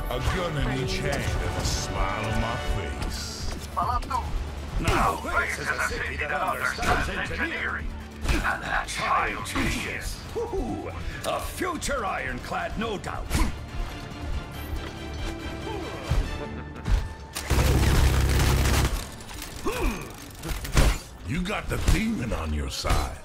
A gun in each hand and a smile on my face. Now, this is a city that understands engineering. And that's high genius. Ooh, a future ironclad, no doubt. You got the demon on your side.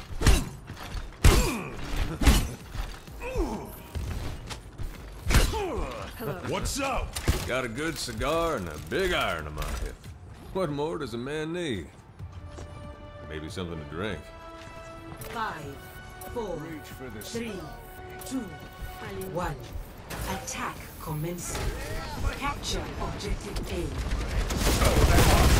What's up? Got a good cigar and a big iron in my hip. What more does a man need? Maybe something to drink. 5, 4, 3, 2, 1. Attack commencing. Capture objective A.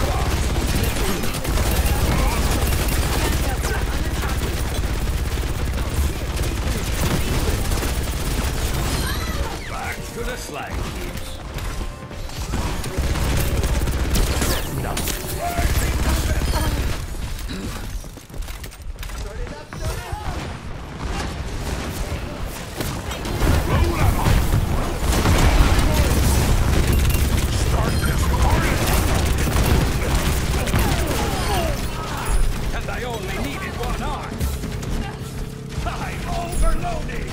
Back to the slag heaps. And I only needed one arm. I'm overloading.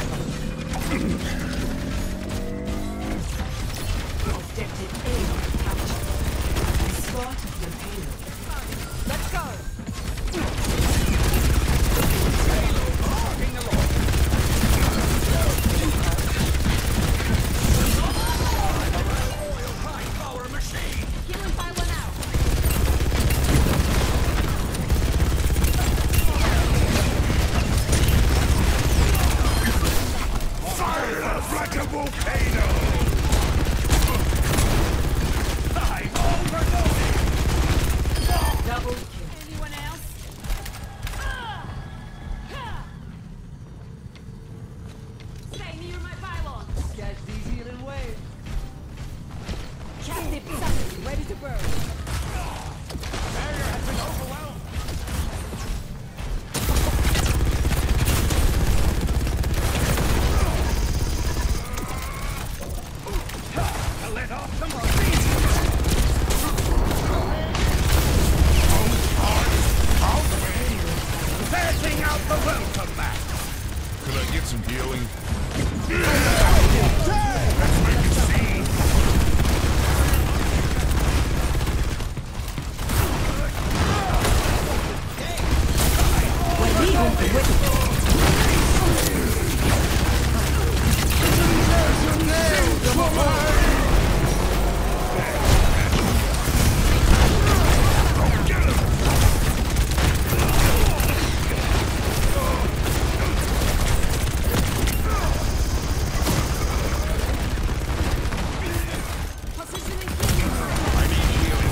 Objective A captured. Start the payload. Let's go. Logging along. Oil high power machine. Killing by 1 out. Fire up like a volcano! I'm overloading. Double kill. Anyone else? Stay near my pylon. Catch these healing waves. Captive summoned, ready to burn. Barrier has been overwhelmed. Let off the marine. Passing out the welcome mat. Could I get some healing? Let's make a scene! We're leaving the witness. Positioning I need healing.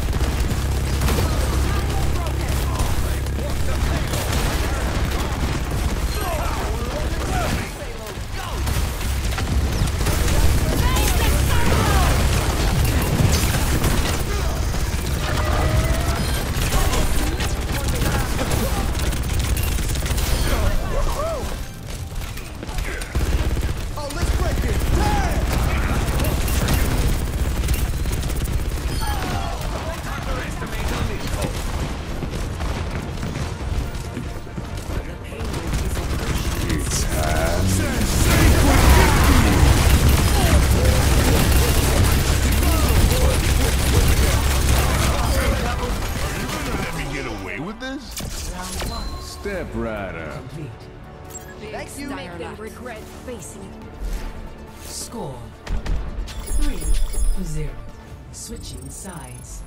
Oh, let's break it. Let me get away with this? Round 1 Step right up. complete. Thank you. Make them regret facing it. Score 3-0. Switching sides.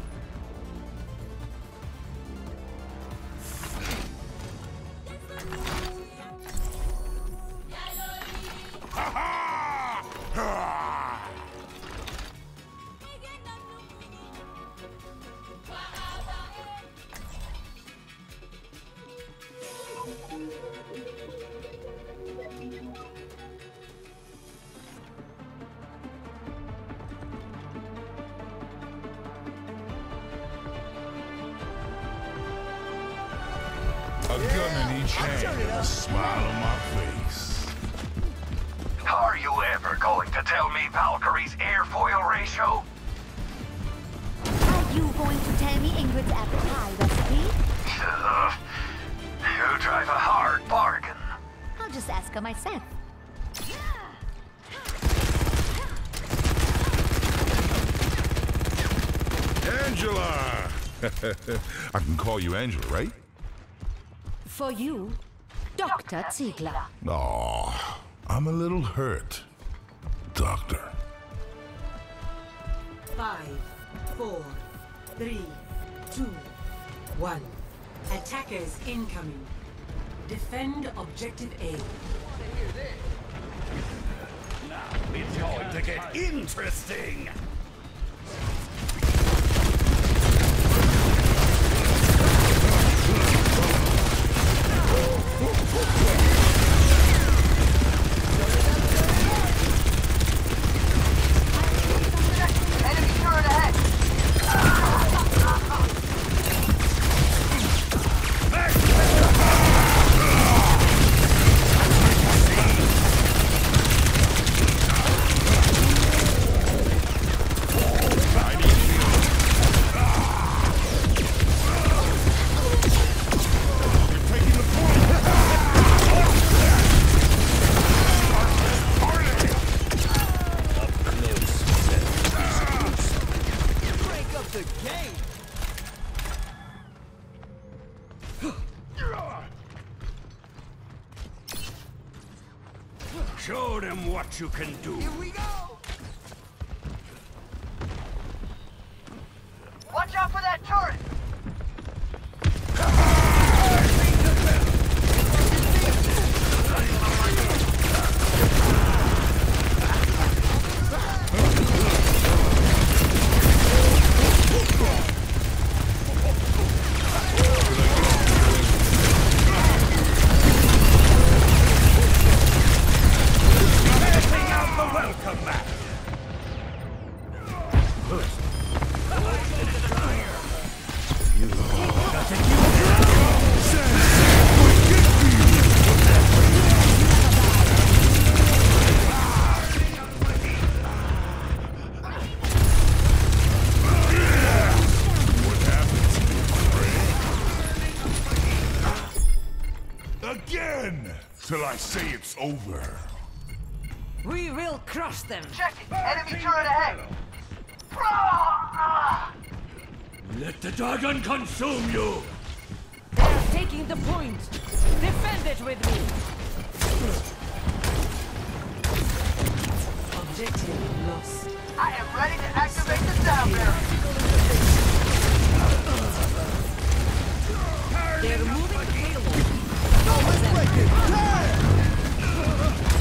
A gun in each hand and a smile on my face. Are you ever going to tell me Valkyrie's airfoil ratio? Are you going to tell me Ingrid's apple pie recipe? You drive a hard bargain. I'll just ask her myself. Angela! I can call you Angela, right? For you, Dr. Ziegler. Aw, I'm a little hurt, Doctor. 5, 4, 3, 2, 1. Attackers incoming. Defend objective A. It's going to get interesting! Enemy turret ahead. Break up the game! Show them what you can do! Here we go. Watch out for that turret! Passing out the welcome mat! Again! Till I say it's over. We will crush them. Check it! Enemy turret ahead! Let the dragon consume you! They are taking the point. Defend it with me. Objective lost. I am ready to activate the sound barrier! They're moving payload. Let's break it. Yeah.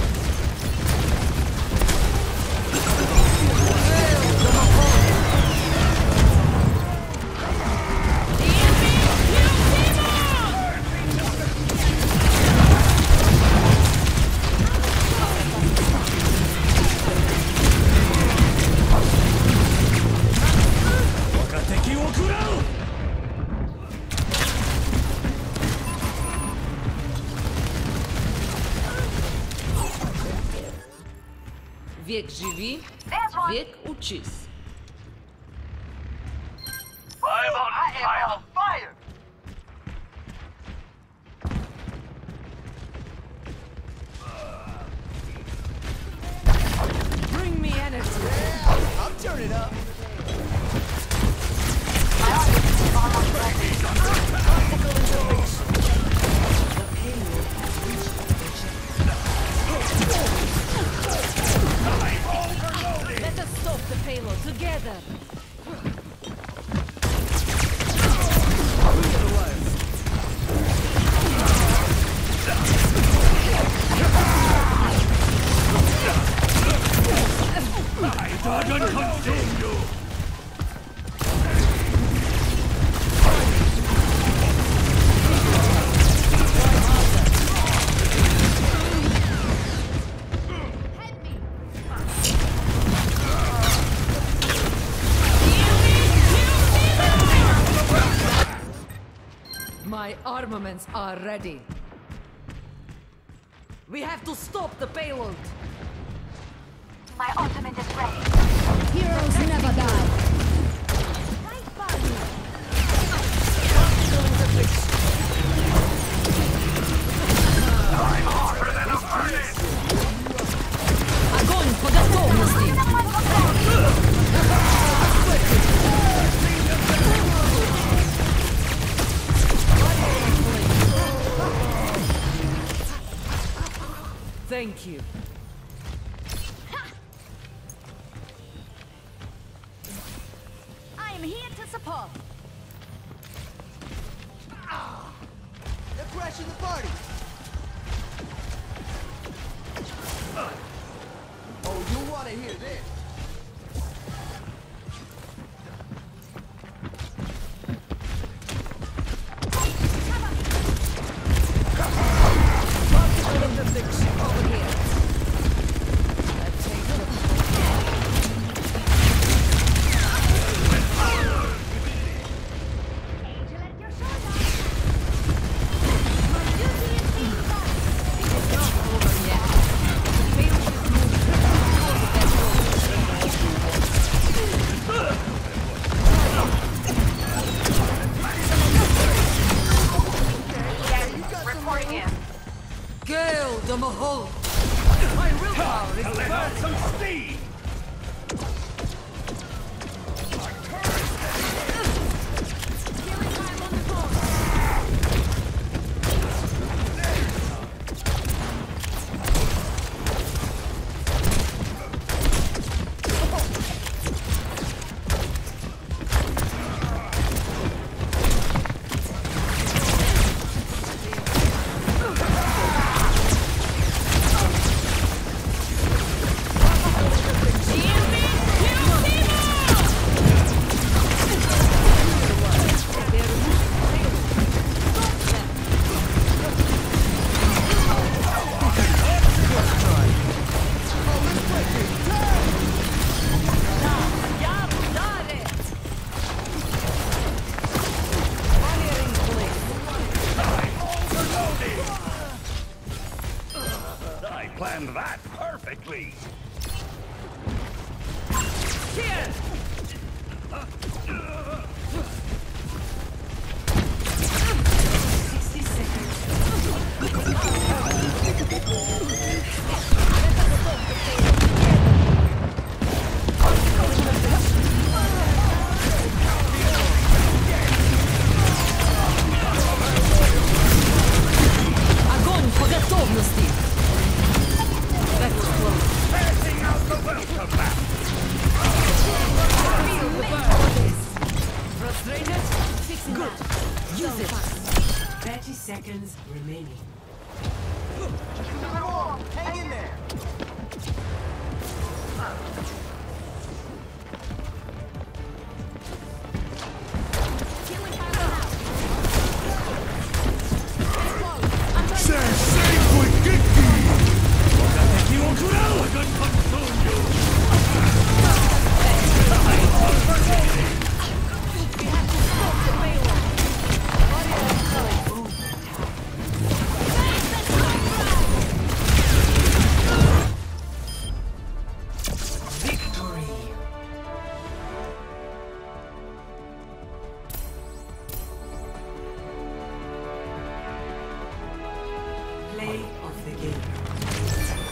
Век живи, век учись. I am on fire! Bring me energy. I'm turning up. Let us stop the payload together. Dragon consume you! My armaments are ready. We have to stop the payload. My ultimate is ready. Heroes never die. I'm hotter than a furnace! Огонь по готовности! Thank you. I am here to support. They're crashing the party. Oh, you want to hear this? Over here. Reporting in. Gale the Mahol. My willpower is Let out burning. some steam! I planned that perfectly! Here! Огонь по готовности! That was close. Passing out the welcome map! Feel the burn. Frustrated? Fixing good. Use it. 30 seconds remaining. Hang in there. Play of the game.